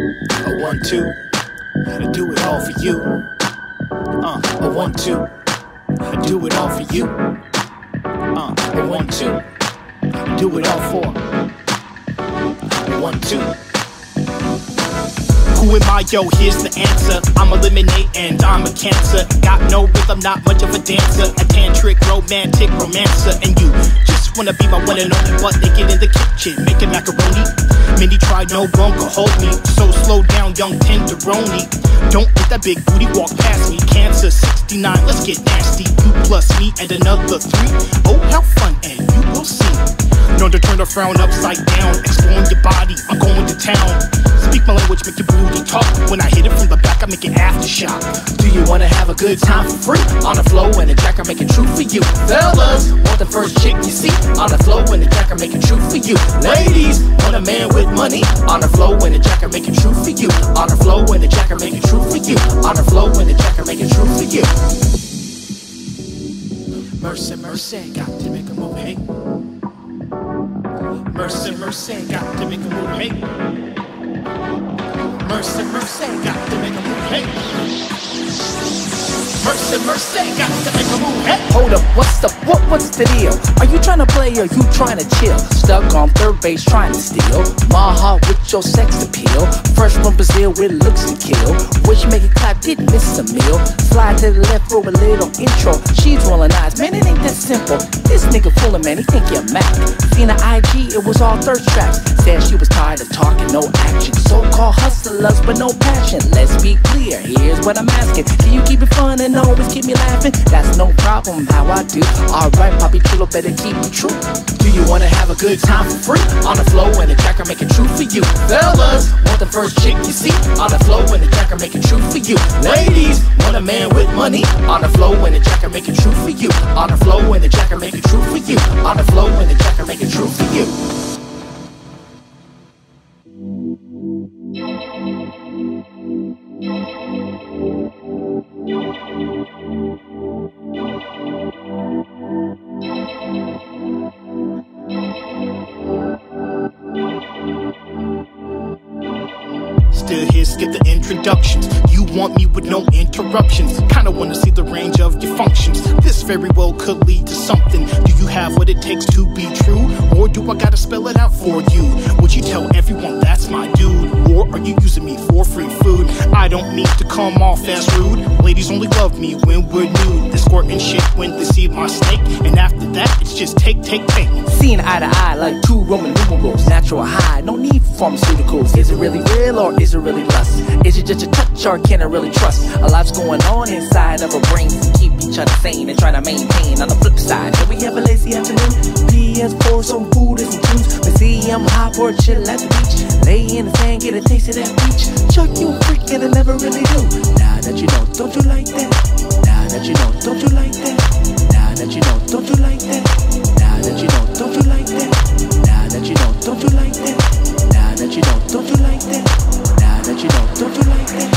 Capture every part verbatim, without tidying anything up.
A one, two, I do it all for you. Uh, a one, two, I do it all for you. Uh, a one, two, I do it all for. A one, two. Who am I? Yo, here's the answer. I'm a lemonade and I'm a cancer. Got no rhythm, not much of a dancer. A tantric, romantic romancer. And you just wanna be my one and only. But they get in the kitchen, making macaroni. Many try, no one could hold me. So slow down, young tenderoni. Don't let that big booty walk past me. Cancer sixty-nine, let's get nasty. You plus me and another three. Oh, how fun, and you will see. Known to turn a frown upside down. Exploring your body, I'm going to town. Speak my language, make your booty talk. When I hit it from the back, I make it aftershock. Do you wanna have a good time for free? On the flow and the jack, I make it true for you. Fellas, want the first chick you see? On the flow and the jack, I make it true for you. Ladies, want a man with money? On the flow and the jack, I make it true for you. On the flow and the jack, I make it true for you. On the flow and the jack, I make it true for you. Mercy, mercy, got to make a move, hey. Mercy, mercy, got to make a move, hey. Mercy, mercy, got to make a move, hey. Mercy, mercy, got to make a move, hey. Hold up, what's up, what, what's the deal? Are you trying to play or you trying to chill? Stuck on third base trying to steal my heart with your sex appeal. Fresh from Brazil with looks to kill. Wish make it clap, didn't miss a meal. Slide to the left for a little intro. She's rolling eyes, man, it ain't that simple. This nigga full of man, he think you're Mac. Seen her I G, it was all thirst traps. Said she was tired of talking, no action. So-called hustlers, but no passion. Let's be clear, here's what I'm asking. Can you keep it fun and always keep me laughing? That's no problem, how I do. Alright, Poppy Chulo, better keep it true. Do you wanna have a good time for free? On the flow and the jack, I make it true for you. Fellas, want the first chick you see? On the flow and the jack, I make it true for you. Ladies, want a man with money? On the flow and the jack, I make it true for you. On the flow and the jack, I make it true for you. On the flow and the jack, I make it true for you. Still here, skip the introductions. You want me with no interruptions. Kinda wanna see the range of your functions. This very well could lead to something. Do you have what it takes to be true? Or do I gotta spell it out for you? Would you tell everyone that's my dude? Or are you using me for free food? I don't mean to come off as rude. Ladies only love me when we're nude. They squirt and shit when they see my snake. And after that, it's just take, take, take. Seeing eye to eye like two Roman numerals. Natural high, no need for pharmaceuticals. Is it really real or is it really lust? Is it just a touch or can I really trust? A lot's going on inside of our brains to keep each other sane and try to maintain. On the flip side, can we have a lazy afternoon? P S four, some food and some tunes. Let's see I'm hot for a chill at the beach. Lay in the sand, get a taste of that beach. Chuck, you freak and I never really do. Now that you know, don't you like that? Now that you know, don't you like that? Now that you know, don't you like that? Now that you know, don't you like that? Now that you know, don't you like that? Now that you know, don't you like that? Now that you know, don't you like that?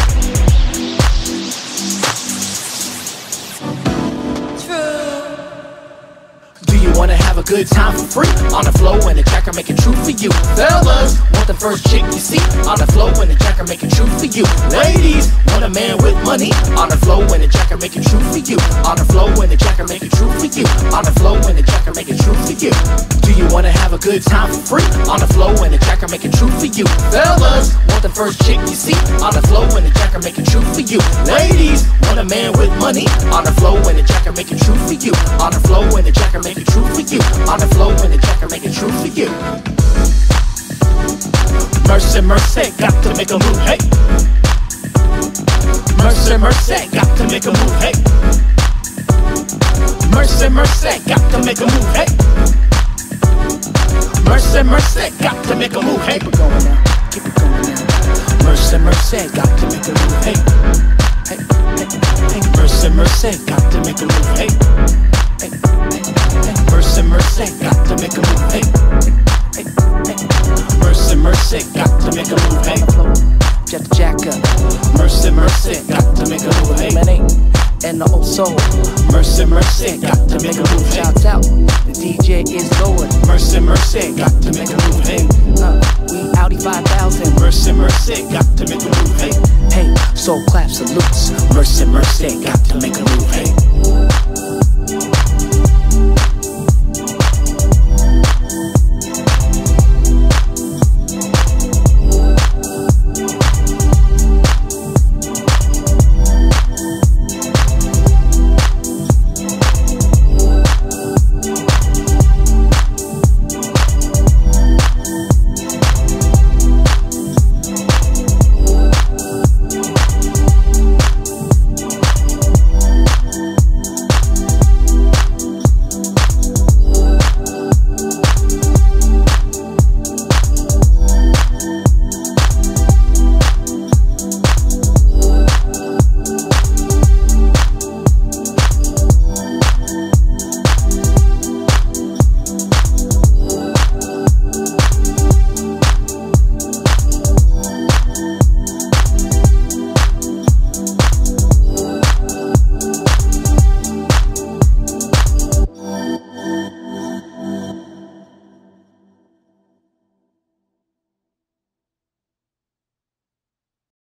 Wanna have a good time for free? On the flow and the jack, I make it true for you. Fellas, want the first chick you see? On the flow and the jack, I make it true for you. Ladies, want a man with money? On the flow and the jack, I make it true for you. On the flow and the jack, I make it true for you. On the flow and the jack, I make it true for you. Do you wanna have a good time for free? On the flow and the jack, I make it true for you. Fellas, want the first chick you see? On the flow and the jack, I make it true for you. Ladies, want a man with money? On the flow and the jack, I make it true for you. On the flow and the jack, I make it true for you. On the flow and the jack, I make it true for you. Mercy, mercy, got to make a move, hey. Mercy, mercy, got to make a move, hey. Mercy, mercy, got to make a move, hey. Mercy, mercy, got to make a move, hey. Keep it going now, keep it going now. Mercy, mercy, got to make a move, hey. Hey, hey, hey. Mercy, mercy, got to make a move, hey. Hey, hey, hey. Mercy, mercy, got to make a move, hey. Hey, hey, hey. Mercy, mercy, got to make a move, hey. Jet the jack up. Mercy, mercy, got to make a move, hey. And the old soul. Mercy, mercy, got to make a move, hey. Shouts out, the D J is Lord. Mercy, mercy, got to make a move, hey. Uh, we out seventy-five thousand. Mercy, mercy, got to make a move, hey. Hey, so clap salutes. Mercy, mercy, got to make a move, hey.